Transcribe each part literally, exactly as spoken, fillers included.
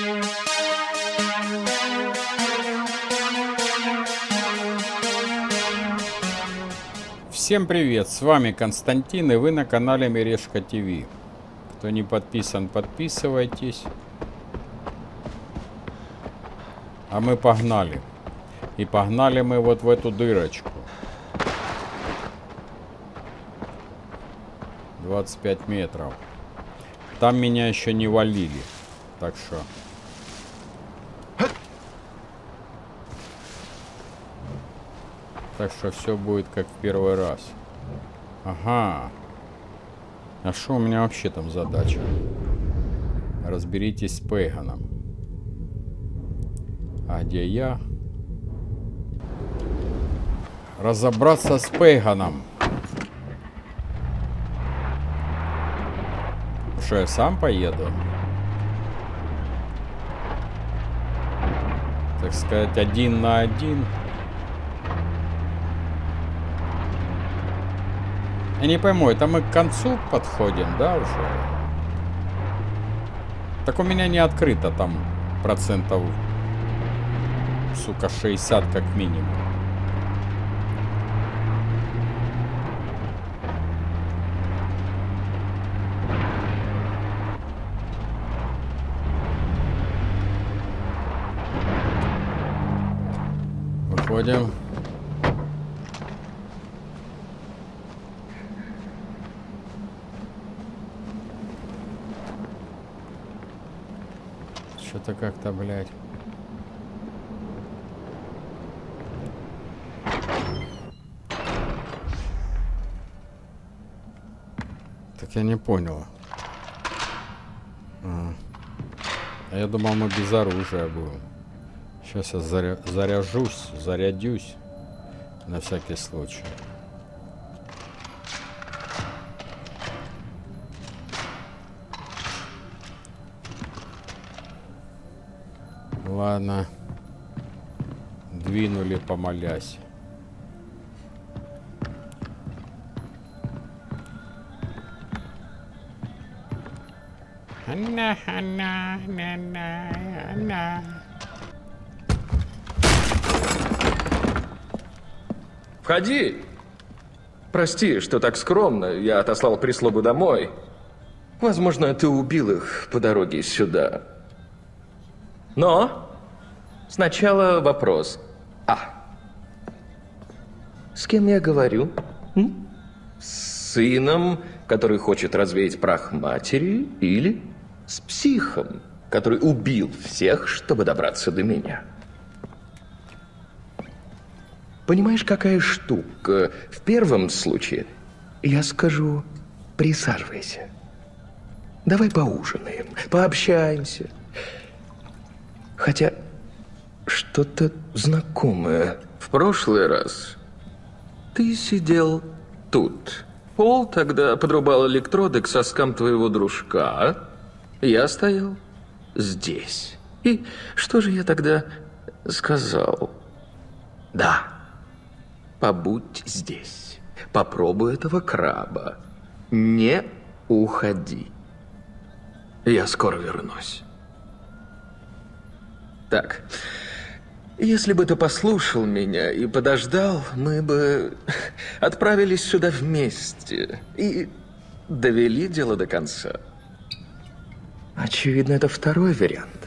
Всем привет, с вами Константин, и вы на канале Мережка ТВ. Кто не подписан, подписывайтесь. А мы погнали. И погнали мы вот в эту дырочку. двадцать пять метров. Там меня еще не валили. Так что... Так что все будет как в первый раз. Ага. А что у меня вообще там задача? Разберитесь с Пейганом. А где я? Разобраться с Пейганом. Что, я сам поеду? Так сказать, один на один. Я не пойму, это мы к концу подходим, да, уже? Так у меня не открыто там процентов, сука, шестьдесят как минимум. Выходим. Что-то как-то, блядь. Так я не понял. А, а я думал, мы без оружия будем. Сейчас я заря... заряжусь, зарядюсь. На всякий случай. Ладно. Двинули, помолясь. Анна, Анна, Анна, Анна. Входи! Прости, что так скромно. Я отослал прислугу домой. Возможно, ты убил их по дороге сюда. Но сначала вопрос. А. С кем я говорю? М? С сыном, который хочет развеять прах матери, или с психом, который убил всех, чтобы добраться до меня? Понимаешь, какая штука? В первом случае я скажу: присаживайся. Давай поужинаем, пообщаемся. Хотя что-то знакомое. В прошлый раз ты сидел тут. Пол тогда подрубал электроды к соскам твоего дружка. Я стоял здесь. И что же я тогда сказал? Да. Побудь здесь. Попробуй этого краба. Не уходи. Я скоро вернусь. Так, если бы ты послушал меня и подождал, мы бы отправились сюда вместе и довели дело до конца. Очевидно, это второй вариант.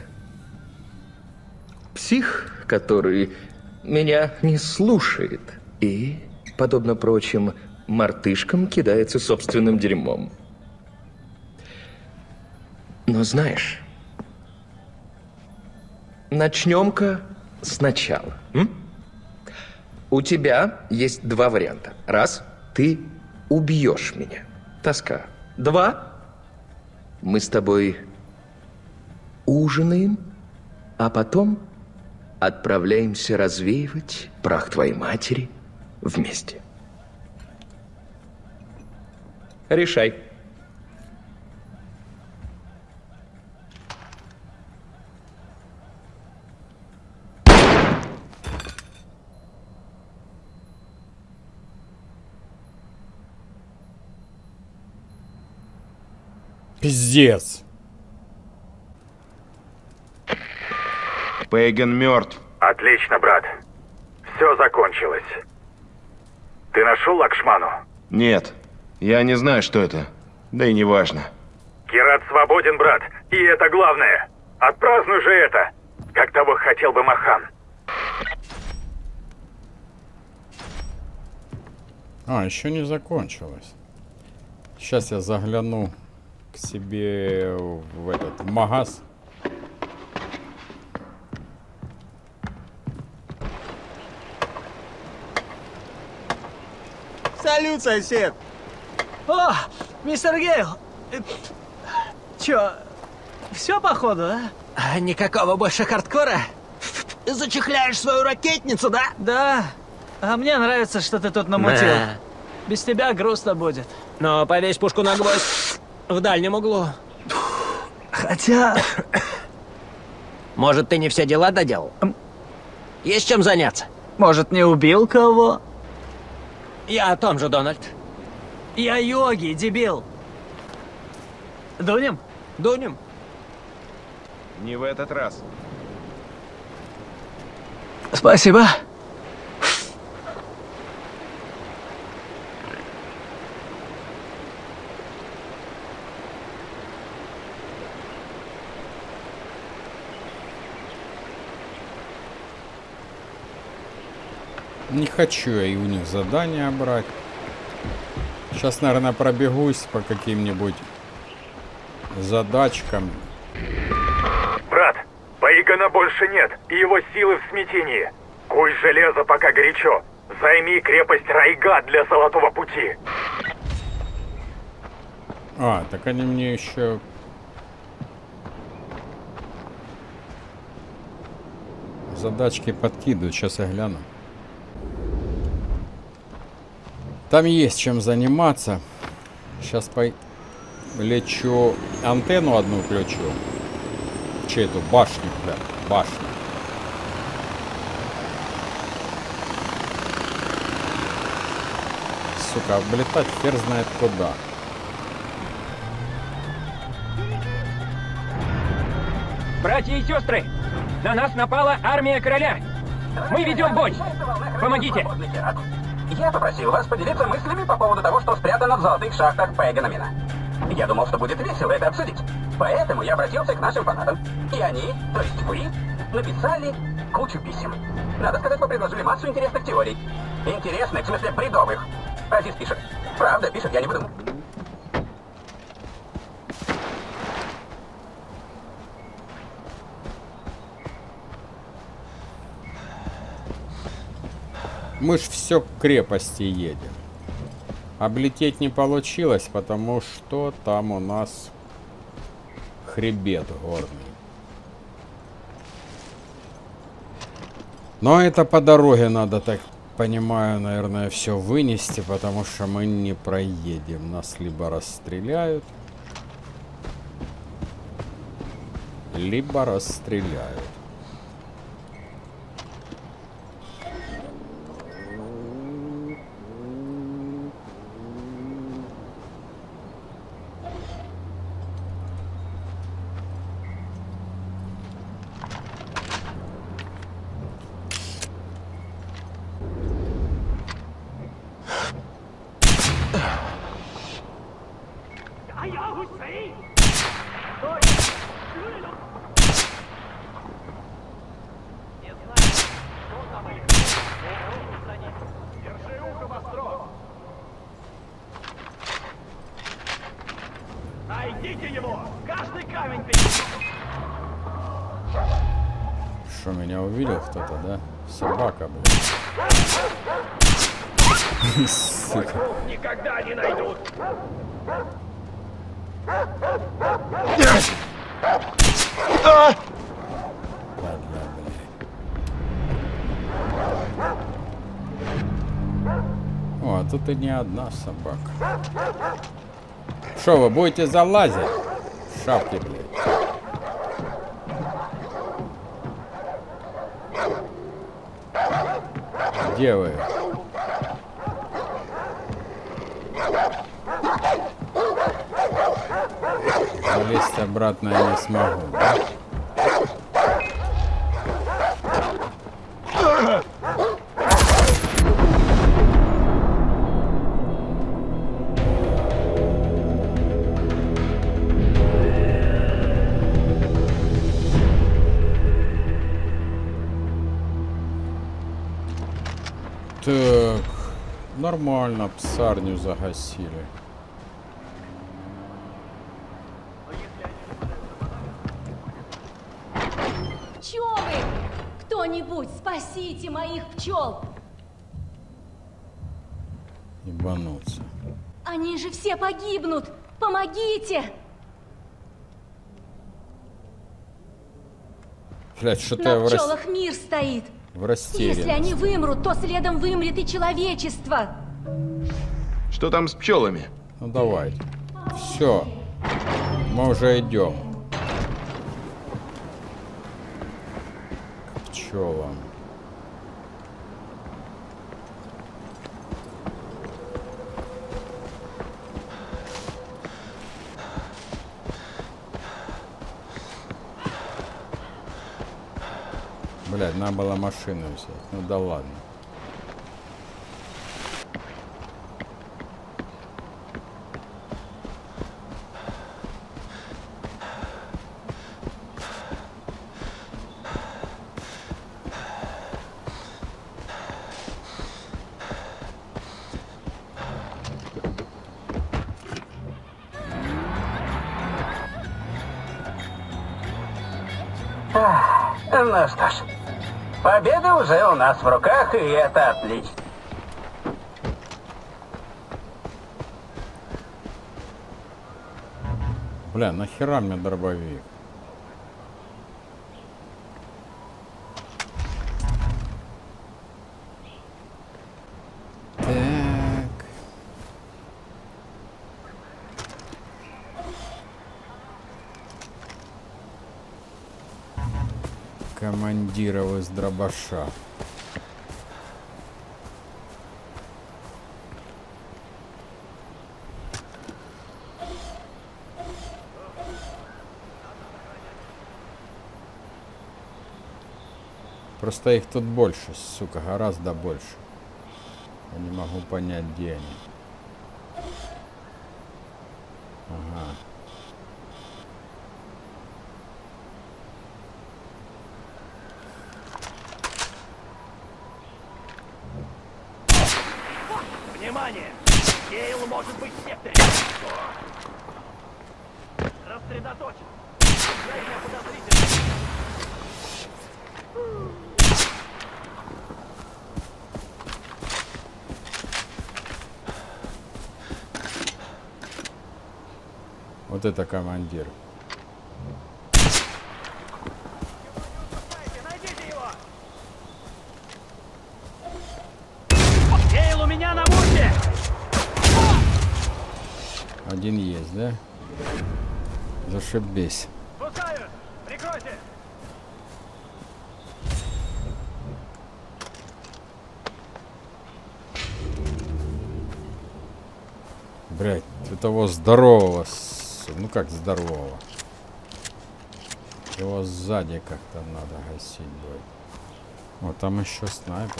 Псих, который меня не слушает и, подобно прочим мартышкам, кидается собственным дерьмом. Но знаешь... Начнем-ка сначала. М? У тебя есть два варианта. Раз, ты убьешь меня. Тоска. Два, мы с тобой ужинаем, а потом отправляемся развеивать прах твоей матери вместе. Решай. Пиздец. Пейган мертв. Отлично, брат. Все закончилось. Ты нашел Лакшману? Нет, я не знаю, что это. Да и не важно. Кират свободен, брат. И это главное. Отпразднуй же это, как того хотел бы Махан. А, еще не закончилось. Сейчас я загляну к себе в этот в магаз. Салют, сосед! О, мистер Гейл! Чё, все походу, а? Никакого больше хардкора? Зачехляешь свою ракетницу, да? Да. А мне нравится, что ты тут намутил. Да. Без тебя грустно будет. Но повесь пушку на гвоздь в дальнем углу. Хотя... Может, ты не все дела доделал? Есть чем заняться? Может, не убил кого? Я о том же, Дональд. Я Йоги, дебил. Дунем? Дунем? Не в этот раз. Спасибо. Не хочу я и у них задания брать. Сейчас, наверное, пробегусь по каким-нибудь задачкам. Брат, Пейгана больше нет, и его силы в смятении. Куй железо, пока горячо. Займи крепость Райга для Золотого Пути. А, так они мне еще... задачки подкидывают. Сейчас я гляну. Там есть чем заниматься. Сейчас полечу, антенну одну включу. Че эту башню, бля, башню. Сука, облетать хер знает куда. Братья и сестры, на нас напала армия короля. Мы ведем бой. Помогите. Я попросил вас поделиться мыслями по поводу того, что спрятано в золотых шахтах Пейганамина. Я думал, что будет весело это обсудить. Поэтому я обратился к нашим фанатам. И они, то есть вы, написали кучу писем. Надо сказать, вы предложили массу интересных теорий. Интересных, в смысле бредовых. Азиз пишет. Правда, пишет, я не буду. Мы ж все к крепости едем. Облететь не получилось, потому что там у нас хребет горный. Но это по дороге надо, так понимаю, наверное, все вынести, потому что мы не проедем. Нас либо расстреляют, либо расстреляют. Найдите его! Каждый камень! Что, меня увидел кто-то, да? Собака, блин. Сука. Никогда не найдут! О, а тут и не одна собака. Что, вы будете залазить? Шапки, блядь. Где вы? Залезть обратно я не смогу. Так, нормально, псарню загасили. Пчелы! Кто-нибудь спасите моих пчел! Ебануться. Они же все погибнут! Помогите! Блять, что-то На я в, пчелах рас... мир стоит! в растерянности. Если они вымрут, то следом вымрет и человечество! Что там с пчелами? Ну давай. Все. Мы уже идем. К пчелам. Блядь, надо было машину взять. Ну да ладно. Ну что ж, победа уже у нас в руках, и это отлично. Бля, нахера мне дробовик? Так. Командиров из дробаша. Просто их тут больше, сука, гораздо больше. Я не могу понять, где они. Ага. Внимание! Гейл может быть в секторе! Рассредоточен! Крайне подозрительно! Вот это командир. Найдите его! Гейл у меня на мушке! Один есть, да? Зашибись. Пускаю! Прикройте! Блять, того здорового, ну как здорового. Его сзади как-то надо гасить будет. Вот там еще снайпер.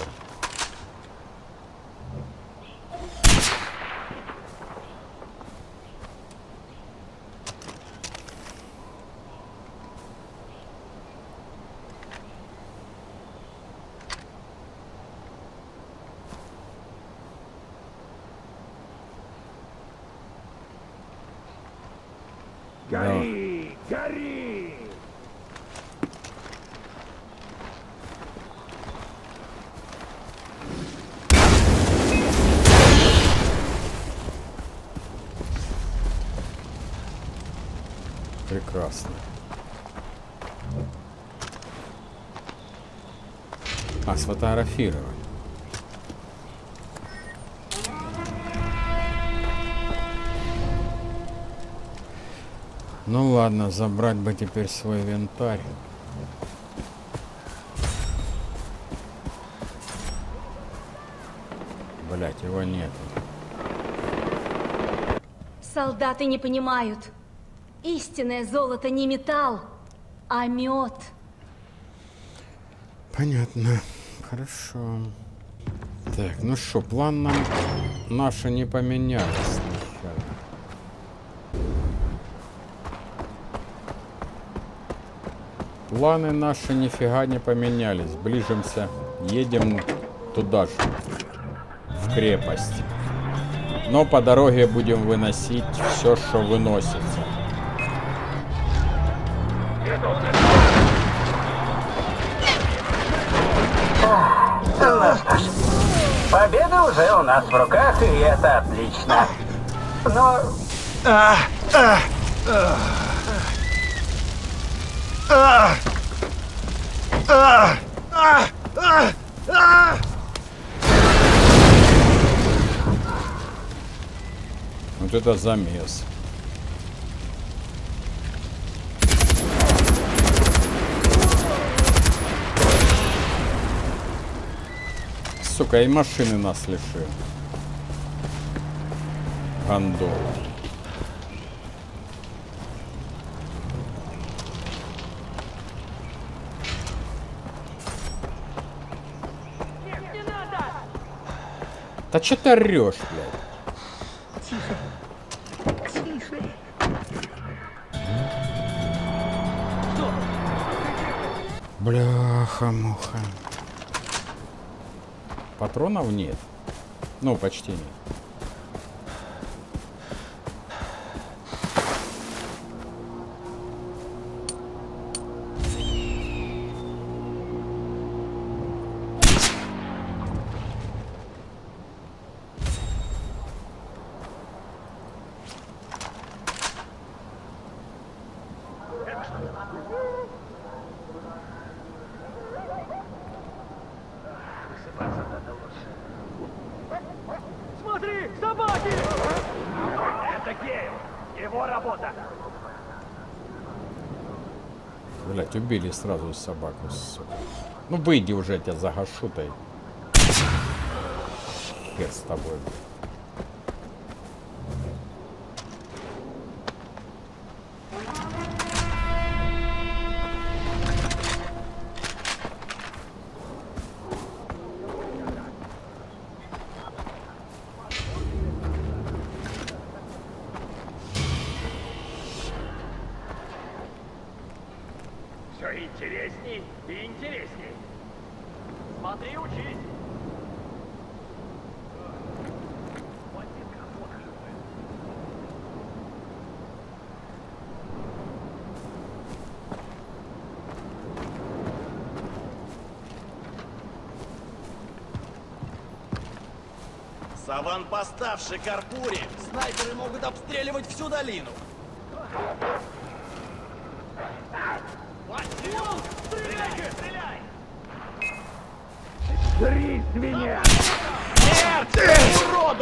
Гори! Гори! Прекрасно. А, сфотографировать. Ну ладно, забрать бы теперь свой инвентарь. Блять, его нет. Солдаты не понимают. Истинное золото не металл, а мед. Понятно. Хорошо. Так, ну что, план нам наши не поменялись сначала. Планы наши нифига не поменялись. Ближимся, едем туда же. крепость. Но по дороге будем выносить все, что выносится. Ну что ж, победа уже у нас в руках, и это отлично. Но... А, а, а, а, а, а, а. Вот это замес. Сука, и машины нас лишил. Гондол. Да что ты орешь, блядь? Тише. Тише. Бляха-муха. Патронов нет. Ну, почти нет. Смотри, собаки! Это Гейл. Его работа. Блять, убили сразу собаку, сука. Ну выйди уже, я тебя загашу, тай. Хер с тобой. Все интересней и интересней. Смотри, учись. С аванпоста в Шикарпуре снайперы могут обстреливать всю долину. Васил, стреляй! Стреляй! Жри с меня! Смерть! Уроду!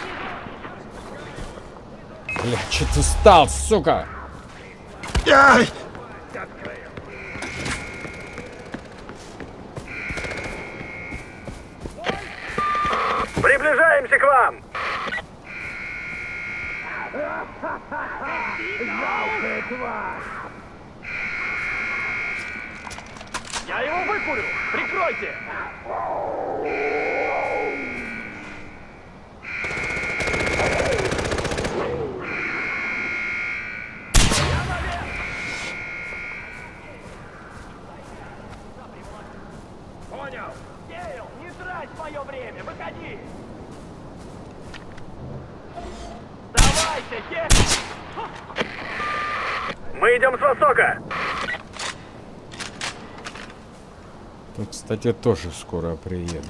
Бля, че ты стал, сука? Ай! Приближаемся к вам! Жалкая тварь! Я его выкурю! Прикройте! Я наверх! Понял! Гейл, не трать мое время! Выходи! Давайте, Гейл! Мы идем с востока! Тут, кстати, тоже скоро приедут.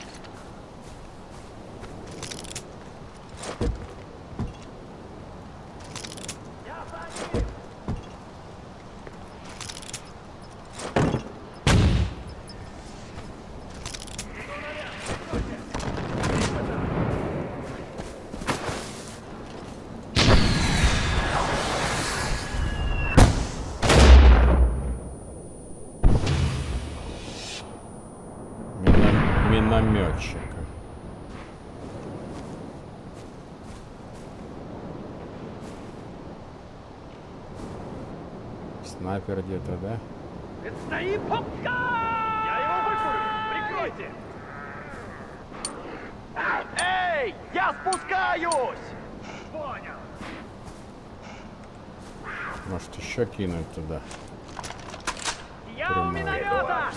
Минометчика. Снайпер где-то, да? Стоит попка! Я его выкурю! Прикройте! Эй! Я спускаюсь! Понял! Может, еще кинуть туда? Я Прямой. у миномета!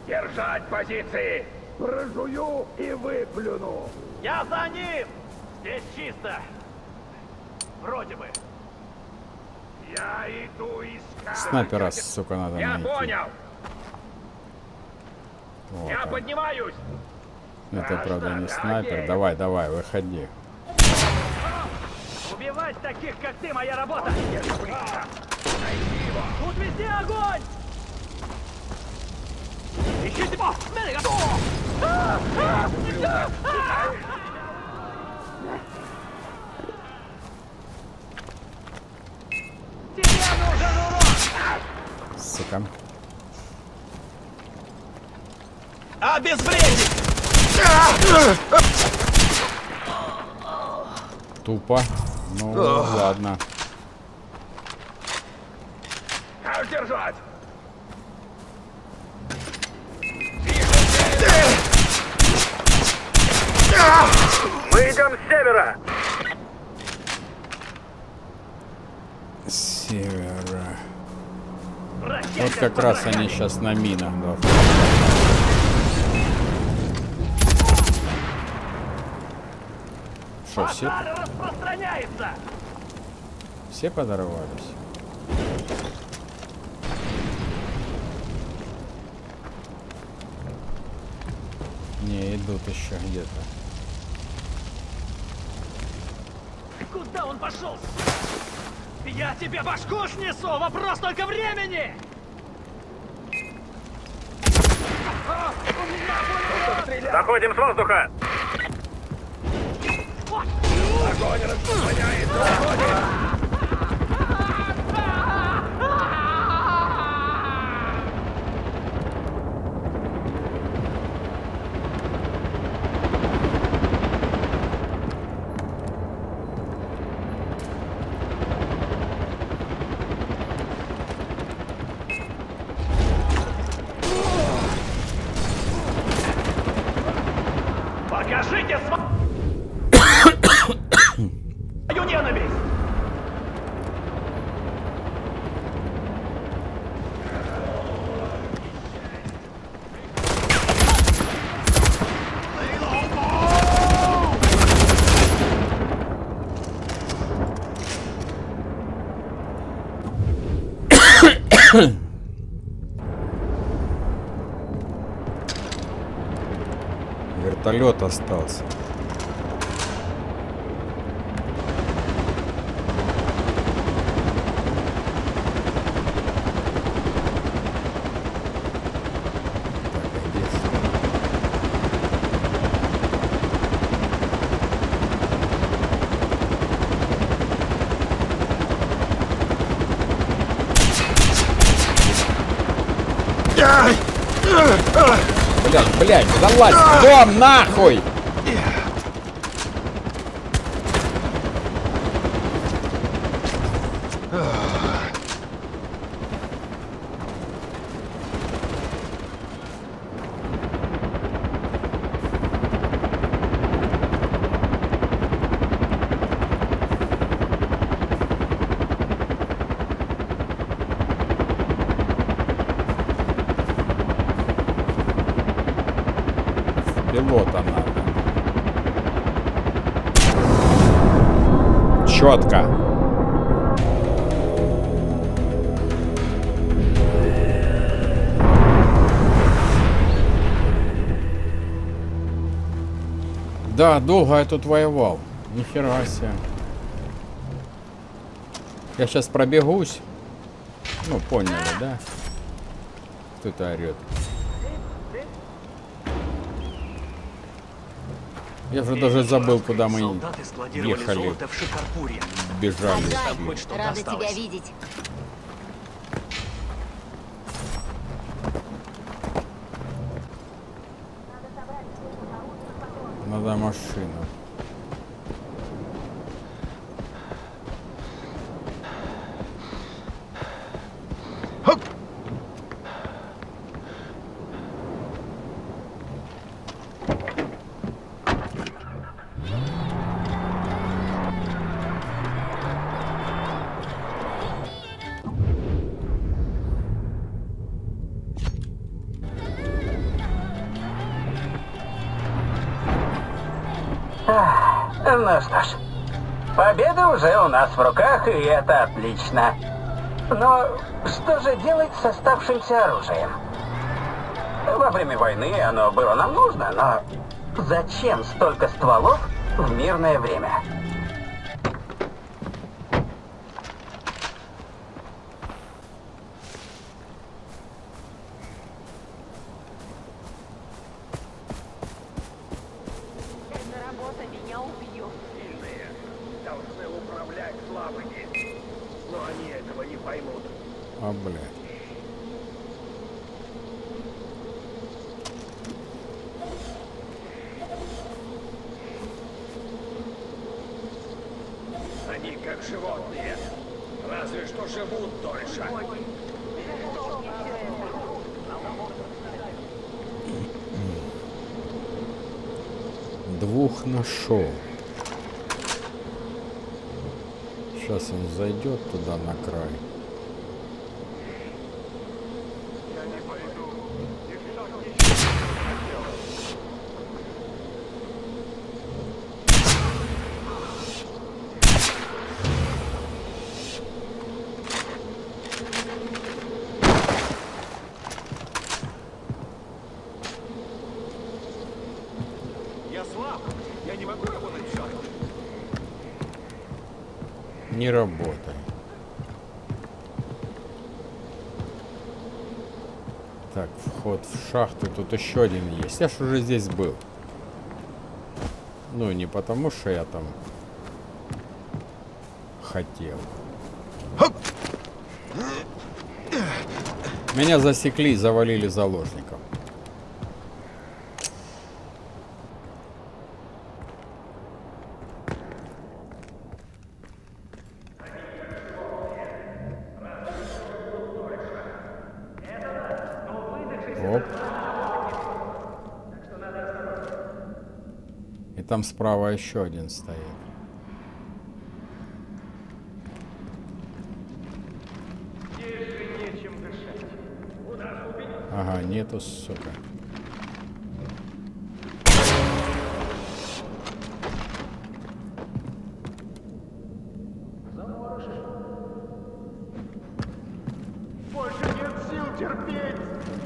Держать позиции! Прожую и выплюну! Я за ним! Здесь чисто. Вроде бы. Я иду искать. Снайпера, сука, надо Я найти. понял. Вот Я он. поднимаюсь. Это, правда, не снайпер. Давай, давай, выходи. Убивать таких, как ты, моя работа! Тут везде огонь! Ищите босс! Тебе нужен урон! Сука. Обезвредить! Тупо. Ну, ладно. Как держать? Мы идем с севера! С севера. Вот как раз они сейчас на минах должны. Что, все? Распространяется! Все подорвались? Не, идут еще где-то. Куда он пошел? Я тебе башку снесу! Вопрос только времени! Заходим с воздуха! Огонь распространяется! Заходим! Покажите свою ненависть! Вертолет остался. Блять, блять, залазь в дом нахуй! Пилота надо. Четко. Да, долго я тут воевал. Нихера себе. Я сейчас пробегусь. Ну, поняли, да? Кто-то орет. Я уже даже забыл, куда мы ехали. Бежали. Рада тебя видеть. Надо машину. Ну что ж, победа уже у нас в руках, и это отлично. Но что же делать с оставшимся оружием? Во время войны оно было нам нужно, но зачем столько стволов в мирное время? А, блядь. Они как животные, разве что живут дольше. Двух нашел. Сейчас он зайдет туда на край. Я слаб, я не могу работать в шахте. Не работай. Так, вход в шахту. Тут еще один есть. Я ж уже здесь был. Ну, не потому, что я там хотел. Меня засекли и завалили заложников. Оп. И там справа еще один стоит. Ага, нету, сука. Больше нет сил терпеть.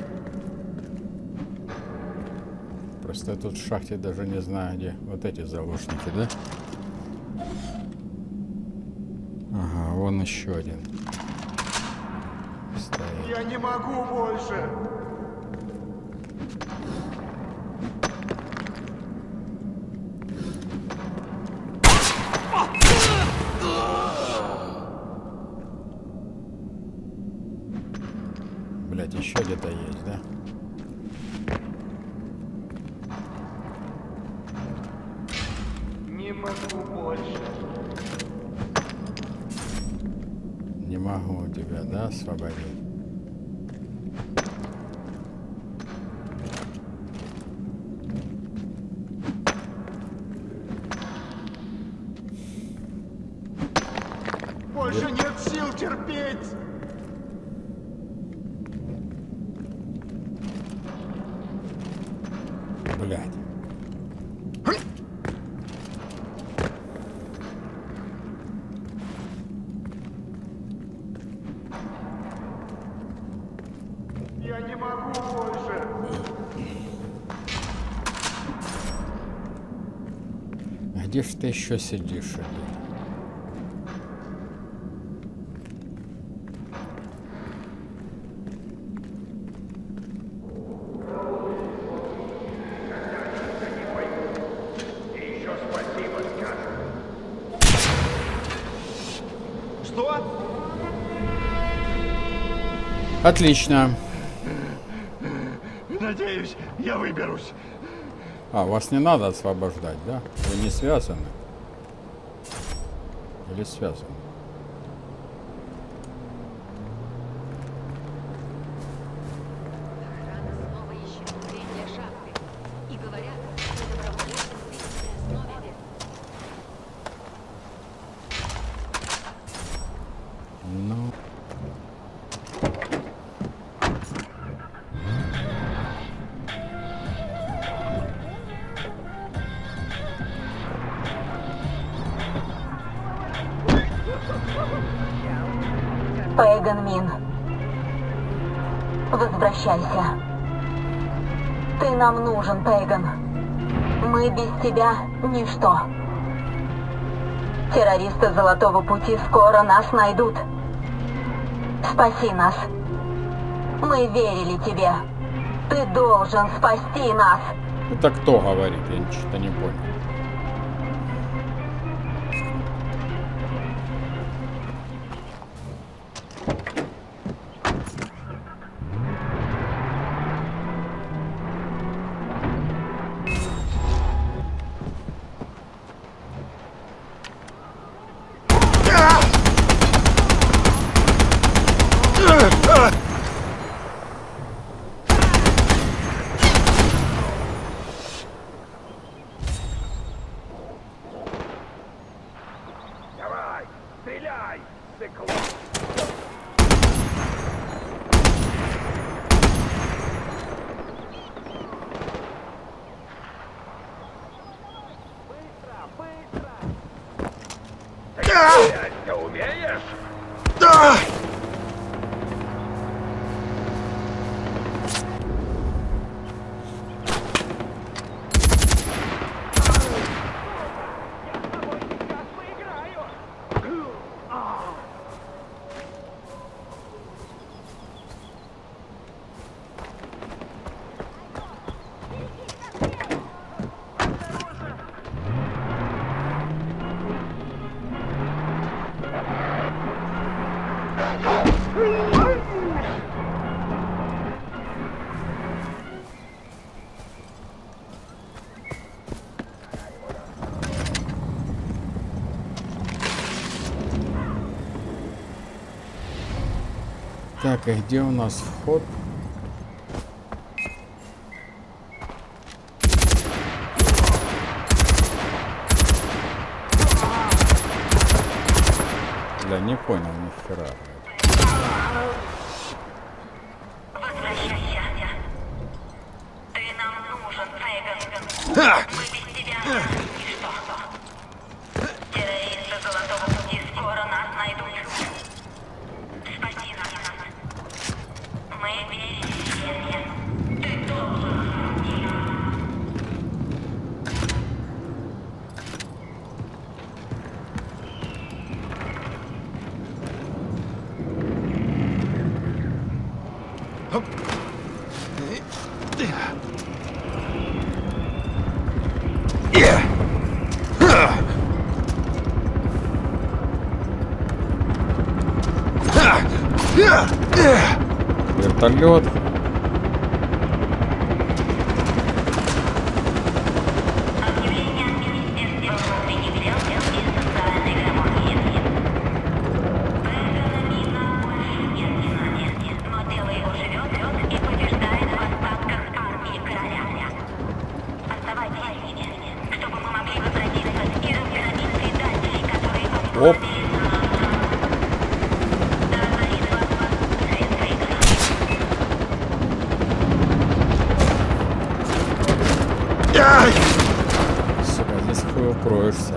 Просто я тут в шахте даже не знаю, где вот эти заложники, да? Ага, вон еще один. Стоит. Я не могу больше. Блять, еще где-то есть, да? Не могу больше. Не могу тебя, да, освободить? Больше нет сил терпеть. Блять. Я не могу больше. А где ж ты еще сидишь? Блин? Отлично. Надеюсь, я выберусь. А, вас не надо освобождать, да? Вы не связаны? Или связаны? Ну... Пейган Мин. Возвращайся. Ты нам нужен, Пейган. Мы без тебя ничто. Террористы Золотого Пути скоро нас найдут. Спаси нас. Мы верили тебе. Ты должен спасти нас. Это кто говорит? Я ничего не понял. Ты умеешь? Да! Так, и где у нас вход? Да не понял ни хера. Возвращайся. Ты нам нужен, Пейган. Ха! Мы без тебя ничто. Террористы Золотого Пути скоро нас найдут. Спаси нас. Мы верим тебе. Ты должен спасти нас. Вертолет. Объявление от Министерства внутренних дел и социальной грамотности. Пейгана Мина больше нет в знании, но дело его живет и побеждает в остатках армии короля. Оставайтесь с ними, чтобы мы могли возвратиться и разгромить предателей, которые... Оп. Сука, здесь хуй укроешься.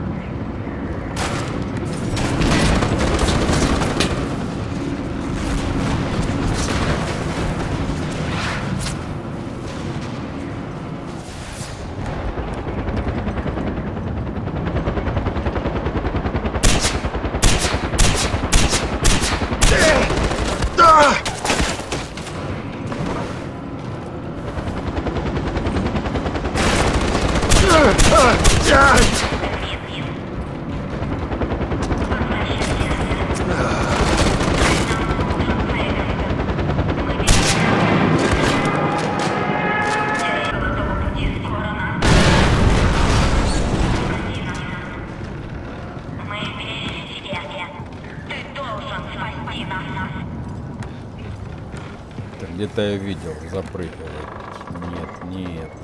Где-то я видел, запрыгивает. Нет, не это.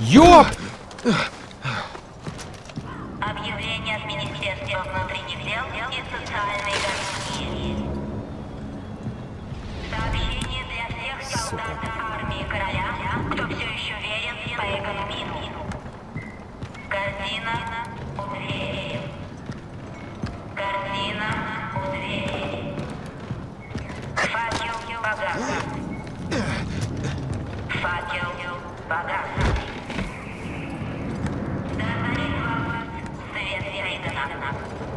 Ёп! Объявление от Министерства внутренних дел и социальной гарантии. Сообщение для всех солдат армии короля, кто все еще верен Пейгану Мину. Картина у двери. Картина у двери. Факел погас. Факел погас. Дозорит вас свет Пейгана.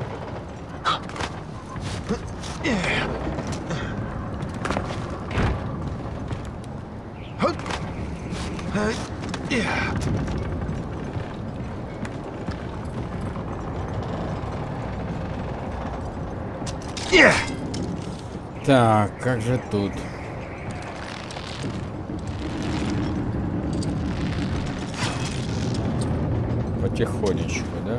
Так, как же тут? Потихонечку, да?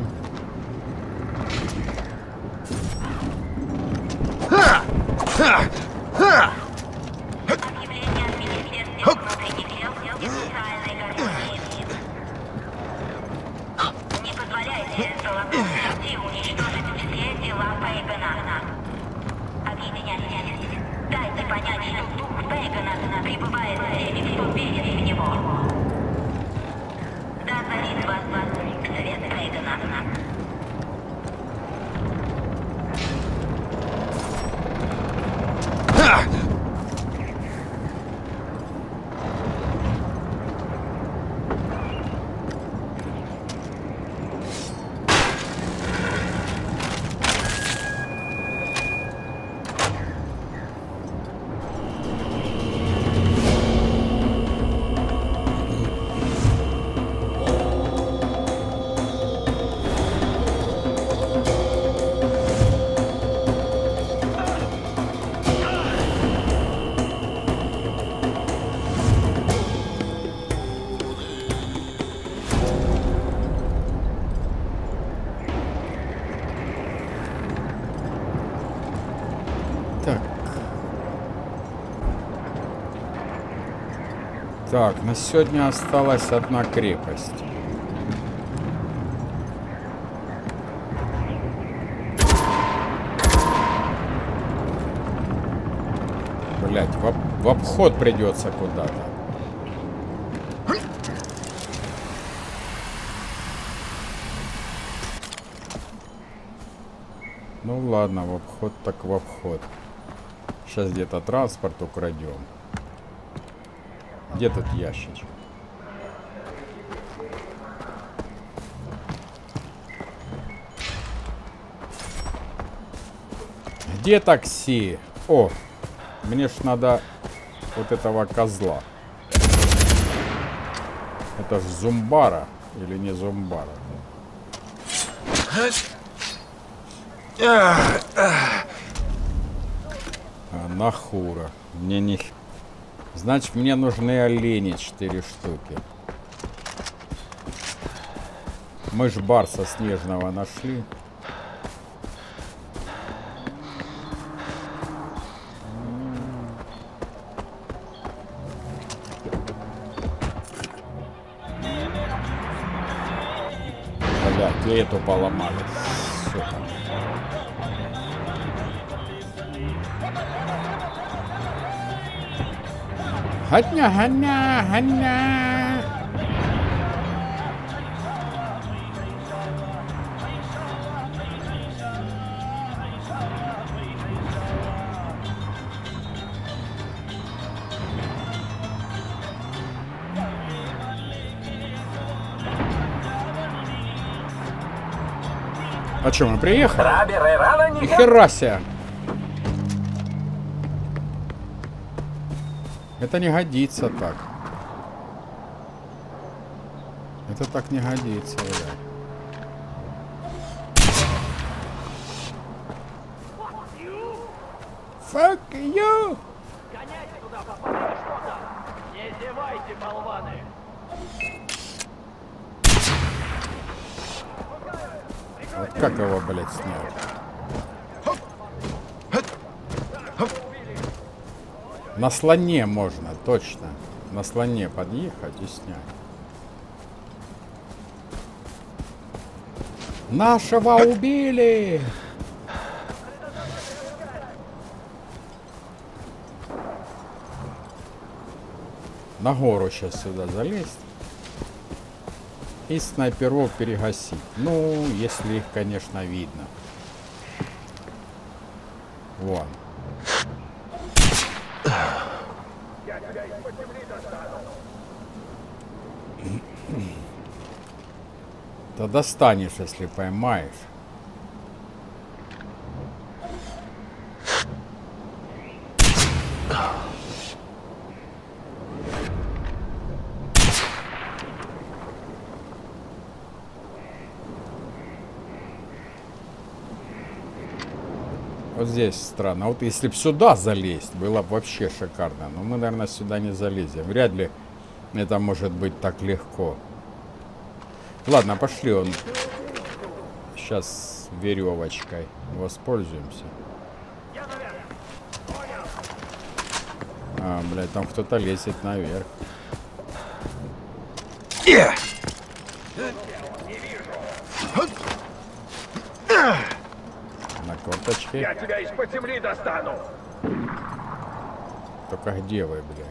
Объявление от Министерства внутренних дел и социальной гарантии. Не позволяйте золотому пути уничтожить все дела Пейгана. Объединяйтесь. Дайте понять, что дух Пейгана пребывает всеми, кто верит в него. Да озарит вас свет Пейгана. Так, на сегодня осталась одна крепость. Блять, в, об в обход придется куда-то. Ну ладно, в обход так в обход. Сейчас где-то транспорт украдем. Где тут ящичек? Где такси? О, мне ж надо вот этого козла. Это ж Зумбара или не Зумбара? А, Нахура. Мне не... Значит, мне нужны олени четыре штуки. Мы ж барса снежного нашли. Блядь, и эту поломали. Сука. Ганя, ганя, ганя. А что, мы приехали? Ни хера себе. Это не годится так. Это так не годится, блядь. Fuck you! Гоняйте туда, попали что-то! Не зевайте, болваны! Вот как его, блядь, снять? На слоне можно, точно. На слоне подъехать и снять. Нашего убили! На гору сейчас сюда залезть. И снайперов перегасить. Ну, если их, конечно, видно. Вон. Да достанешь, если поймаешь. Вот здесь странно. Вот если бы сюда залезть, было бы вообще шикарно. Но мы, наверное, сюда не залезем. Вряд ли это может быть так легко. Ладно, пошли он. Сейчас веревочкой воспользуемся. А, блядь, там кто-то лезет наверх. На корточке. Я тебя из-под земли достану. Только где вы, блядь?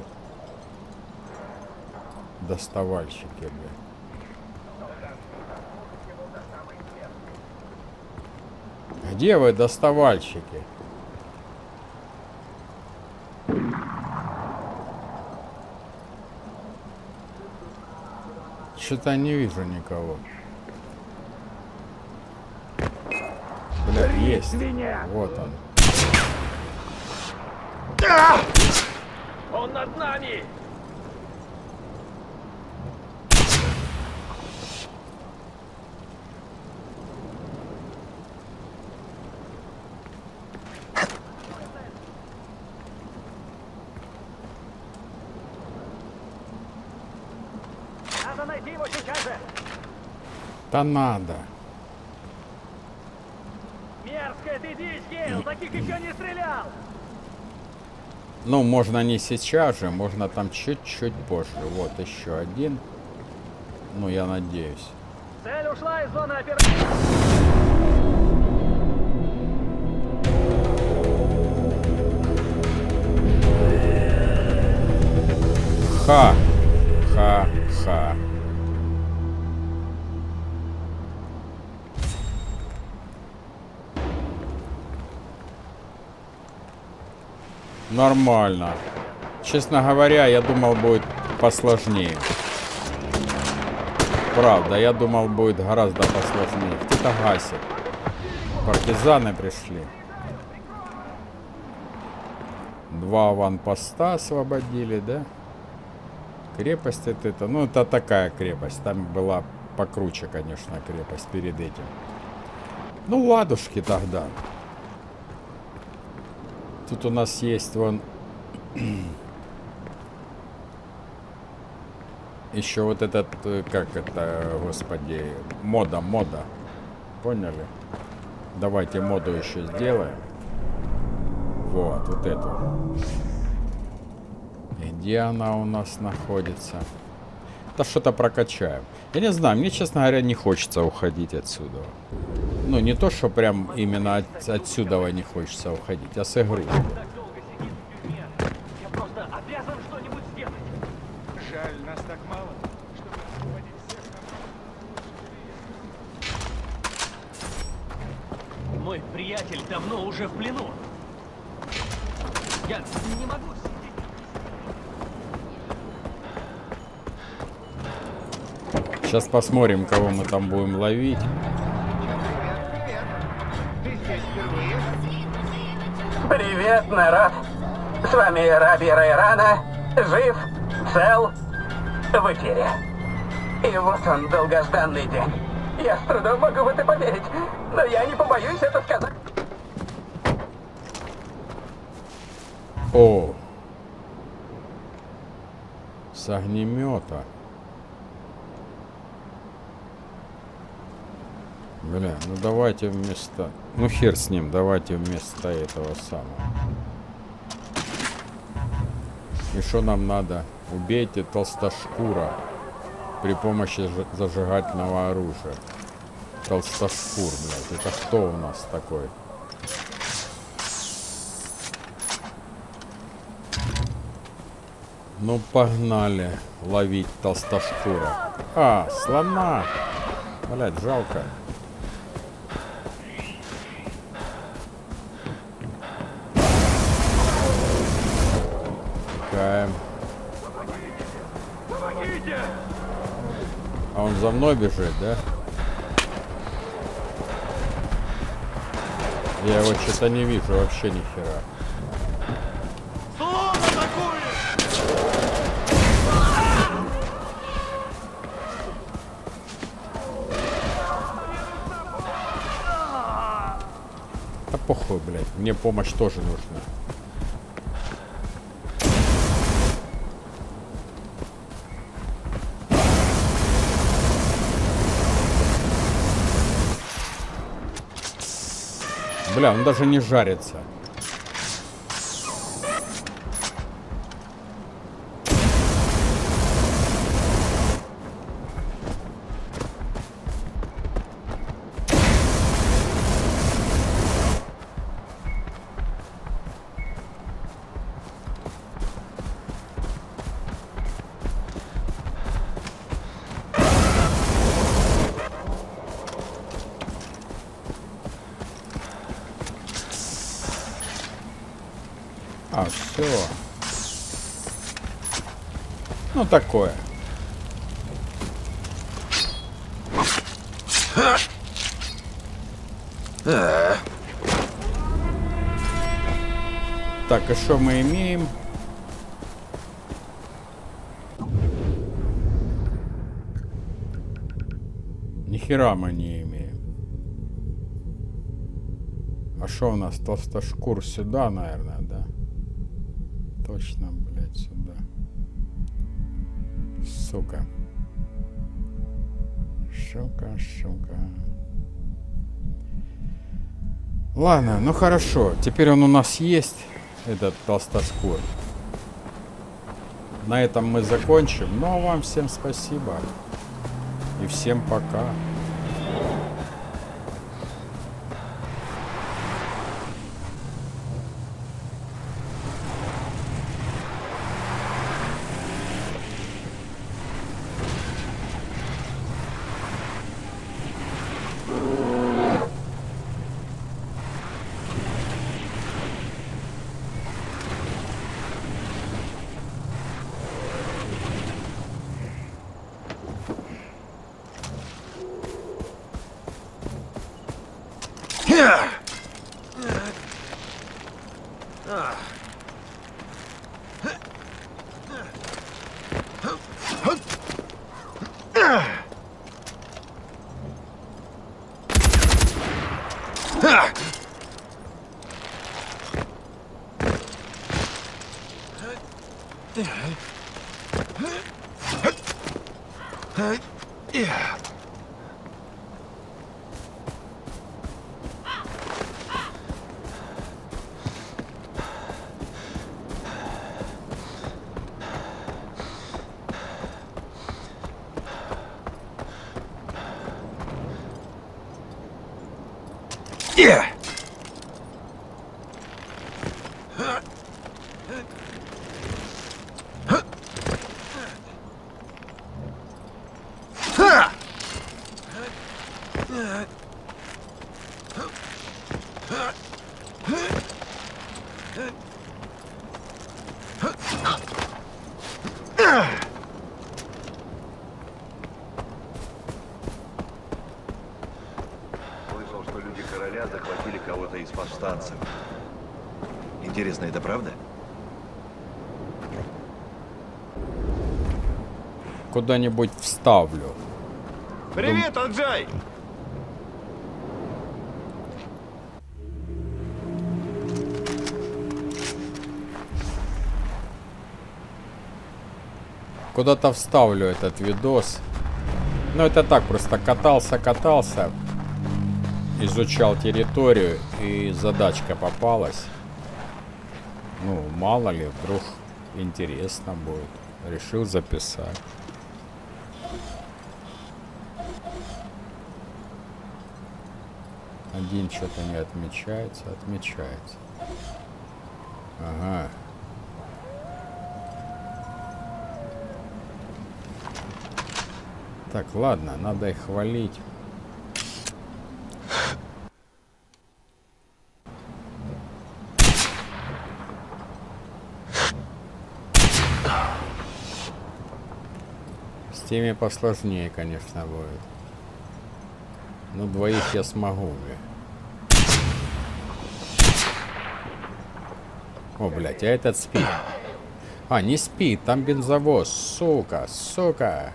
Доставальщики, блядь. Где вы, доставальщики? Что-то не вижу никого. Бля, есть. Вот он. Он над нами! Надо найти его сейчас же! Да надо. Мерзкая ты дичь, Гейл! Таких еще не стрелял! Ну, можно не сейчас же, можно там чуть-чуть позже. Вот еще один. Ну, я надеюсь. Цель ушла из зоны операции. Ха! Ха-ха. Нормально. Честно говоря, я думал, будет посложнее. Правда, я думал, будет гораздо посложнее. Кто-то гасит. Партизаны пришли. Два аванпоста освободили, да? Крепость это, это, ну это такая крепость. Там была покруче, конечно, крепость перед этим. Ну ладушки тогда. Тут у нас есть вон еще вот этот, как это, господи, мода, мода. Поняли? Давайте моду еще сделаем. Вот, вот эту. И где она у нас находится? Да что-то прокачаем. Я не знаю, мне, честно говоря, не хочется уходить отсюда. Ну, не то, что прям именно от, отсюда не хочется уходить, а с игры. Я просто обязан что-нибудь сделать. Жаль, нас так мало, чтобы освободить всех. Мой приятель давно уже в плену. Я не могу сидеть. Сейчас посмотрим, кого мы там будем ловить. Привет, народ! С вами Раби Райрана, жив, цел, в эфире. И вот он, долгожданный день. Я с трудом могу в это поверить, но я не побоюсь это сказать. О! С огнемета. Бля, ну давайте вместо... Ну хер с ним, давайте вместо этого самого. И что нам надо? Убейте толстошкура при помощи зажигательного оружия. толстошкур, блядь. Это кто у нас такой? Ну, погнали ловить толстошкура. А, слона. Блядь, жалко. Каем. А он за мной бежит, да? Я его что-то не вижу вообще ни хера. Слон атакует! Да похуй, блядь. Мне помощь тоже нужна. Бля, он даже не жарится. А, все. Ну, такое. Так, и что мы имеем? Ни хера мы не имеем. А что у нас? Толстошкур сюда, наверное, да? Точно, блядь, сюда. Сука. Шука, шука. Ладно, ну хорошо. Теперь он у нас есть, этот толстошкур. На этом мы закончим. Ну, а вам всем спасибо. И всем пока. Слышал, что люди короля захватили кого-то из повстанцев. Интересно, это правда? Куда-нибудь вставлю. Привет, Аджай! Куда-то вставлю этот видос. Ну, это так, просто катался-катался, изучал территорию, и задачка попалась. Ну, мало ли, вдруг интересно будет. Решил записать. Один что-то не отмечается, отмечается. Ага. Так, ладно, надо их хвалить. С теми посложнее, конечно, будет. Ну, двоих я смогу, бля. О, блядь, а этот спит. А, не спит, там бензовоз. Сука, сука.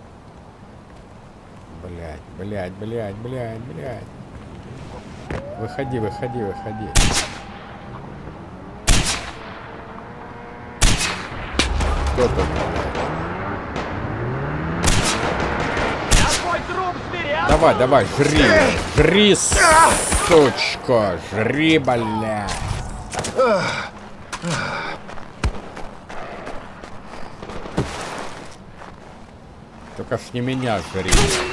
Блядь, блядь, блядь, блядь, блядь. Выходи, выходи, выходи. Кто тут? Давай, давай, жри. Жри, сучка. Жри, блядь. Только ж не меня жри.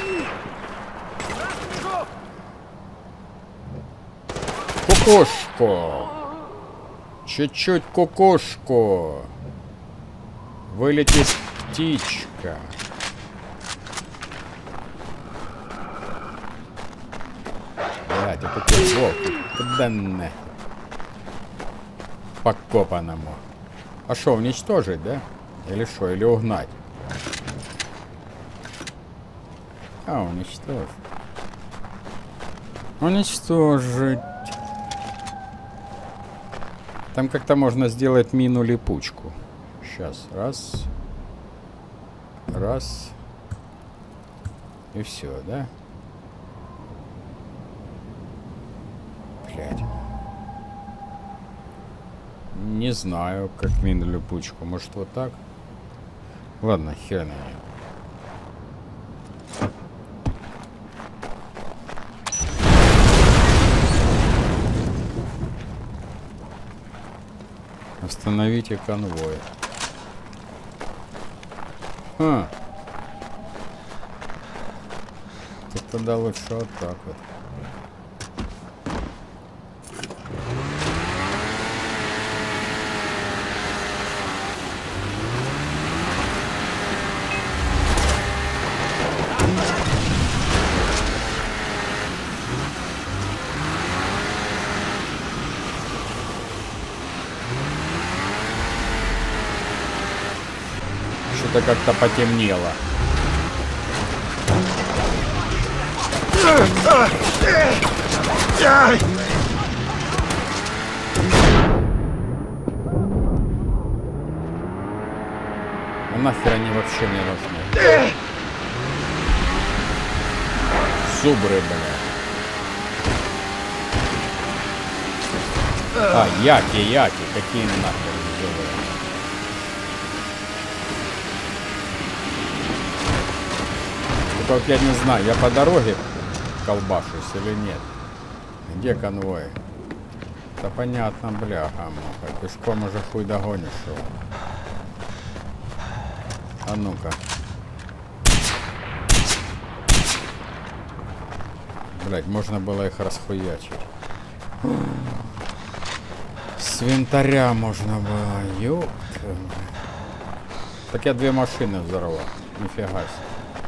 Кукушку. Чуть-чуть кукушку. Вылетит птичка. Блядь, это какой волк. Куда нахер? По копаному. А что, уничтожить, да? Или что? Или угнать? А, уничтожить. Уничтожить. Там как-то можно сделать мину-липучку. Сейчас. Раз. Раз. И все, да? Блядь. Не знаю, как мину-липучку. Может, вот так? Ладно, хер на нее. Остановите конвой. Ха. Так тогда лучше вот так вот. Что-то как-то потемнело. А нахер они вообще мне нужны? Зубры, бля. А, яки, яки, какие нахер зубры? Только вот я не знаю, я по дороге колбашусь или нет. Где конвой? Да понятно, бляха, муха. Пешком уже хуй догонишь его. А ну-ка. Блять, можно было их расхуячить. С винтаря можно было. Ёпта. Так я две машины взорвал. Нифига себе.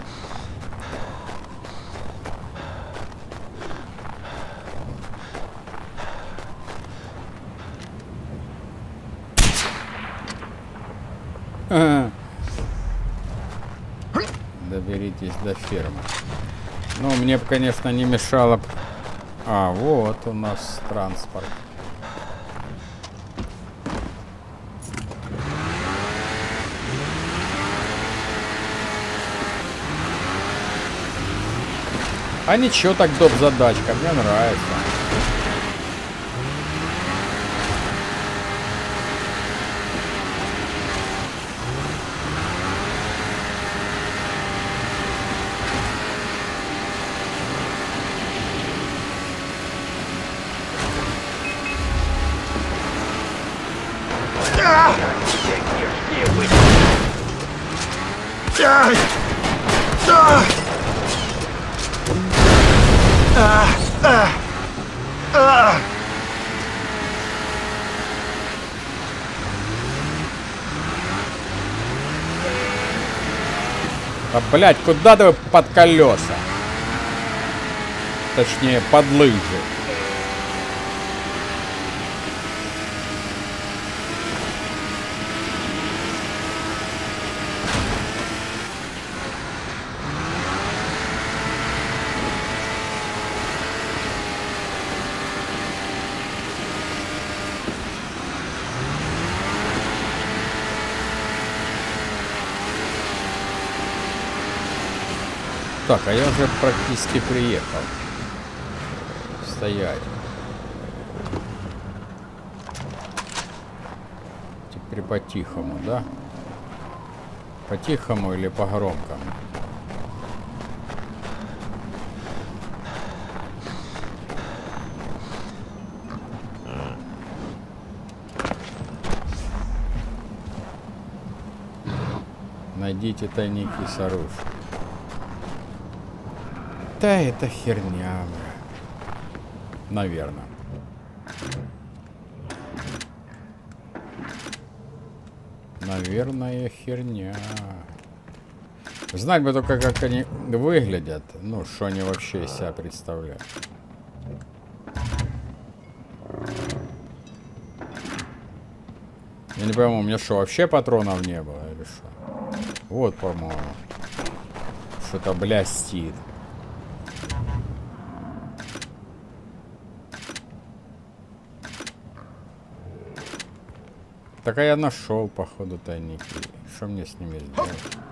Доберитесь до фермы. Ну, мне бы, конечно, не мешало. А, вот у нас транспорт. А ничего, так доп задачка, мне нравится. А, блядь, куда ты под колеса? Точнее, под лыжи. Так, а я уже практически приехал. Стоять. Теперь по-тихому, да? По-тихому или по-громкому? Найдите тайники с оружием. Да, это херня, бля. Наверное. Наверное, херня. Знать бы только, как они выглядят. Ну, что они вообще из себя представляют. Я не пойму, у меня что, вообще патронов не было или что? Вот, по-моему. Что-то блестит. Так а я нашел, походу, тайники. Что мне с ними сделать?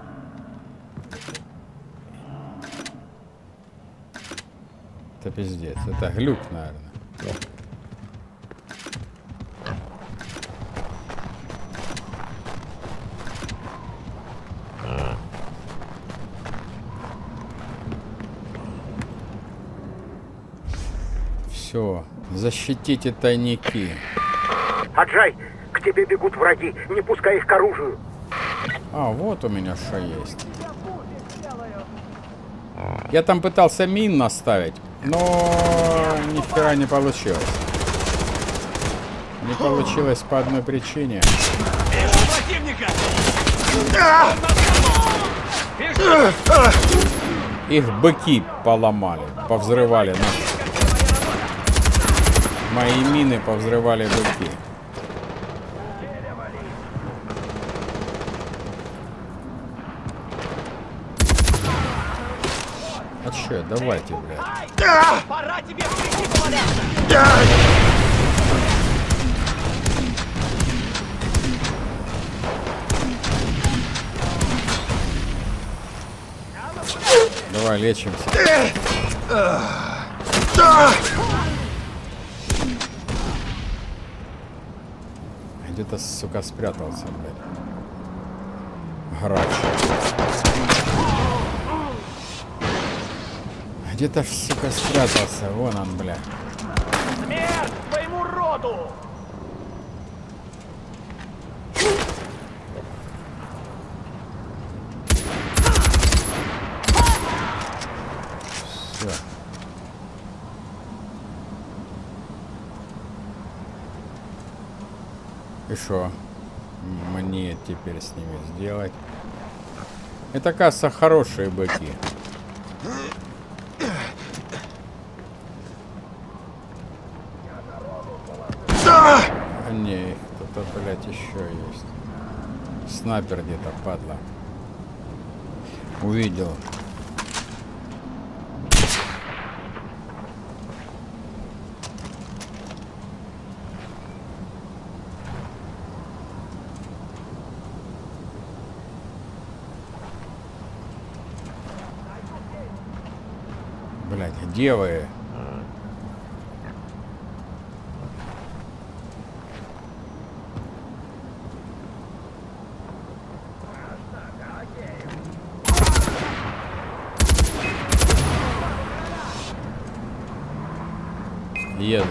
Это пиздец. Это глюк, наверное. Все. Защитите тайники. Аджай! К тебе бегут враги, не пускай их к оружию. А, вот у меня что есть. Я там пытался мин наставить, но нихера не получилось. Не получилось по одной причине. Их быки поломали, повзрывали. Мои мины повзрывали быки. А чё, давайте, блядь. Пора тебе в грязи поваляться! Давай, лечимся. Где-то, сука, спрятался, блядь. Грач. Где-то, сука, спрятался. Вон он, бля. Смерть твоему роду! Все. И шо мне теперь с ними сделать? Это, кажется, хорошие быки. А не, их кто-то, блядь, еще есть. Снайпер где-то, падла. Увидел. Блядь, где вы? Едут.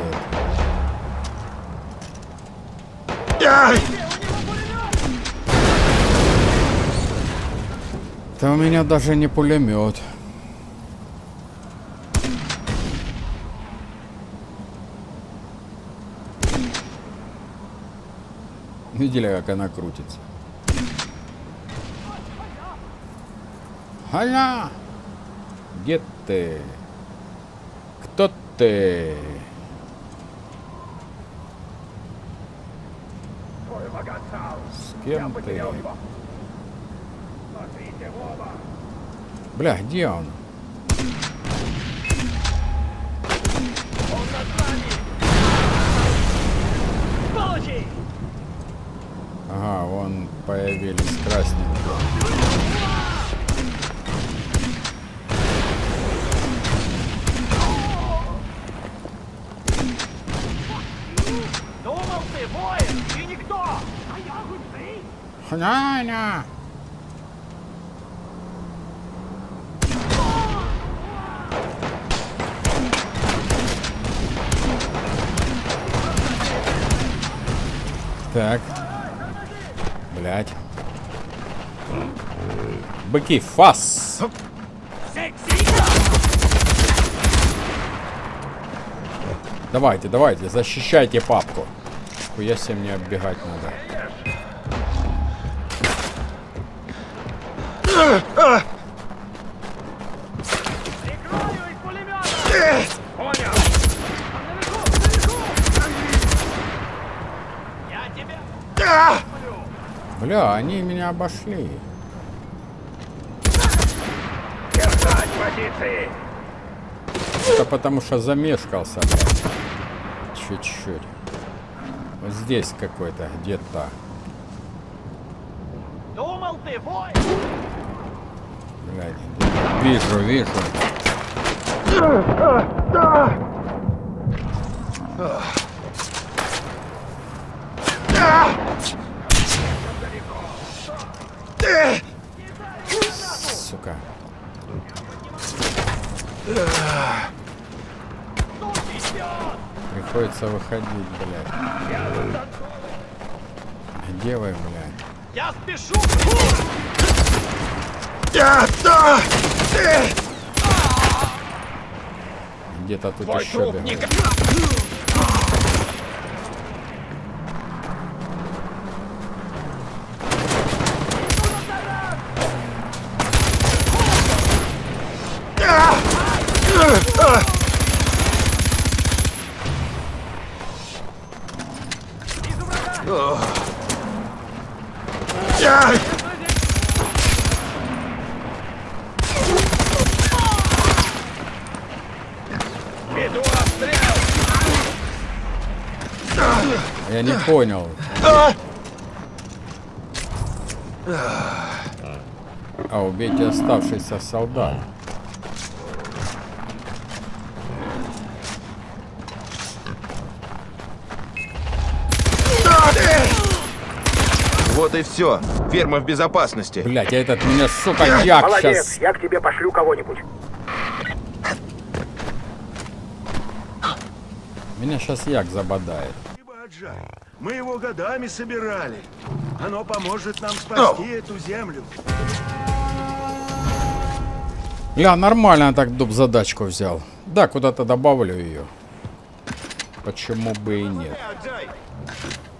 Да у меня даже не пулемет. Видели, как она крутится? Аля! Где ты? Кто ты? С кем ты? Бля, где он? Ага, вон появились красненькие. Думал ты, воин, и никто! А я гудзи! Хняня! Так. Блять. Быки, фас! Давайте, давайте, защищайте папку. Хуя себе мне оббегать надо. Бля, они меня обошли. Держать позиции! Это потому что замешкался, блядь. Чуть-чуть. Вот здесь какой-то, где-то. Думал ты, воин! Блядь, вижу, вижу. Сука. Приходится выходить, блядь. Где вы, блядь? Я спешу! Где-то тут еще бегает. Я не понял. А, убейте оставшийся солдат. Вот и все. Ферма в безопасности. Блять, а этот меня, сука, як Молодец, сейчас. я к тебе пошлю кого-нибудь. Меня сейчас як забодает. Мы его годами собирали. Оно поможет нам спасти эту землю. Я нормально так дуб задачку взял. Да, куда-то добавлю ее. Почему бы и нет. Отдай!